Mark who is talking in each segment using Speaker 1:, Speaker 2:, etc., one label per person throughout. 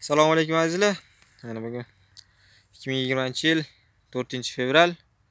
Speaker 1: Assalomu alaykum azizlar. Mana bugun 2020-yil 4-fevral.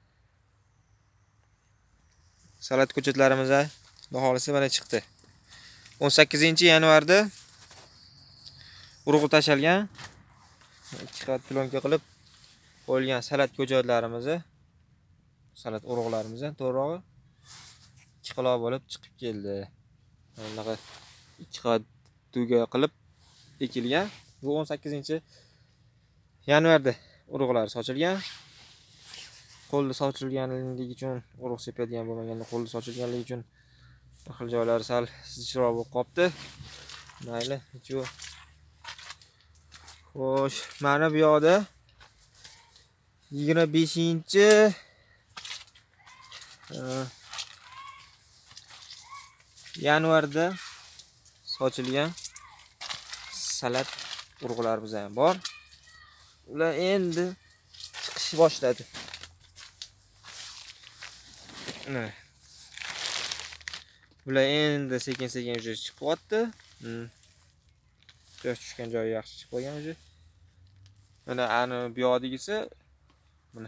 Speaker 1: Salat ko'chatlarimiz baholisi mana chiqdi. 18-yanvarda urug'i tashalgan. 2 qavat plonka qilib qo'yilgan salat ko'chatlarimiz, salat urug'larimiz to'g'rirog'i 2 quloq bo'lib chiqib keldi. Bunaqa 2 qavat tuga qilib ekilgan. Bu 18-yanvarda urug'lar sochilgan. Qo'lda sochilganligi uchun urug' sepadigan bo'lmaganda qo'lda sochilganligi uchun bir xil joylari sal zichroq bo'lib qopti. Mayli, shu. Xo'sh, mana bu yoqda 25-yanvarda sochilgan salat urug'larimiz ham bor. Ular endi chiqish boshladi. Bular endi sekin-sekin chiqyapti. Quyosh tushgan joyi yaxshi chiqib qolgan o'zi. Mana ani bu yoqdagisi mana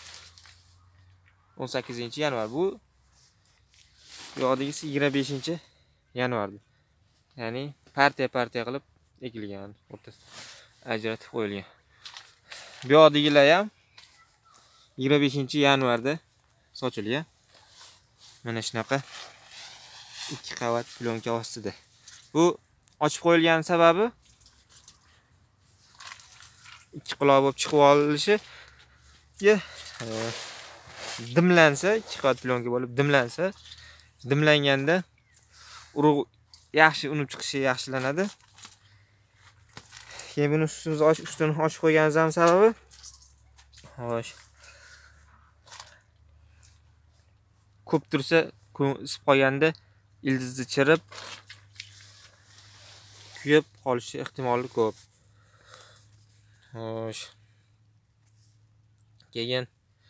Speaker 1: 18-yanvar bu. Bu yoqdagisi 25-yanvarda. Ya'ni partiya qilib ekilgan, o'rtasida ajratib qo'yilgan. Bu yoqdagilar ham 25-yanvarda sochilgan. Mana shunaqa 2 qavat plonka ostida. Bu ochib qo'yilgan sababi 2 quloq bo'lib chiqib olishi, dimlansa, 2 qavat plonka bo'lib dimlansa, dimlanganda urug' yaxshi unib chiqishi yaxshilanadi. Keyin buni ustini ochib qo'yganimiz ham sababi xo'sh. Ko'p tursa, isib qolganda ildizni chirib kuyib qolishi ehtimoli ko'p. Xo'sh. Keyin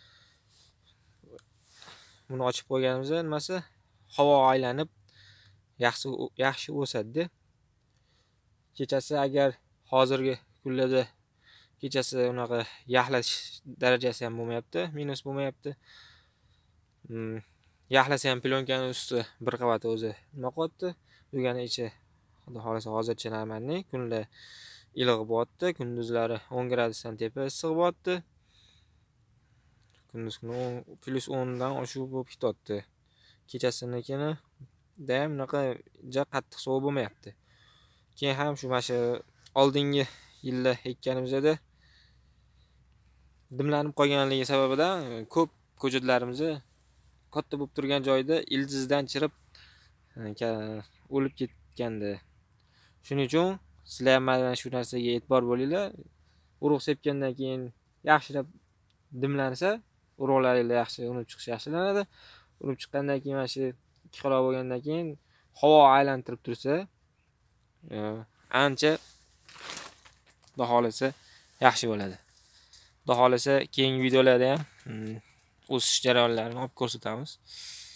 Speaker 1: buni ochib qo'yganimizda nimasi? Havo aylanib yaxshi o'sadi. Kechasi agar hozirgi kunlarda kechasi unaqa yaxlash darajasi ham bo'lmayapti, minus bo'lmayapti. Yaxlasa ham plonkaning usti bir qavat o'zi nima qilyapti? Degani ichi xudo xolasa hozircha normalniy, kunda iliq bo'lyapti, kunduzlari 10 gradusdan tepa issiq bo'lyapti. Kunduz kuni +10 dan oshuv bo'lib ketyapti. Kechasinikini da ham unaqa qattiq sovuq bo'lmayapti. Keyin ham shu mana oldingi yilda ekkanimizda dimlanib qolganligi sababidan ko'p ko'chatlarimiz katta bo'lib turgan joyda ildizdan chirib o'lib ketgandi. Shuning uchun sizlar ham mana shu narsaga e'tibor bo'linglar. Urug' sepgandan keyin yaxshilab dimlansa, urug'laringiz yaxshi unib chiqishi yaxshilanadi. Unib chiqqandan keyin mana shu 2 quloq bo'lgandan keyin havo aylantirib tursa, ancha baholasi yaxshi bo'ladi. Xudo xolasa keyingi videolarda ham o'sish jarayonlarini olib ko'rsatamiz.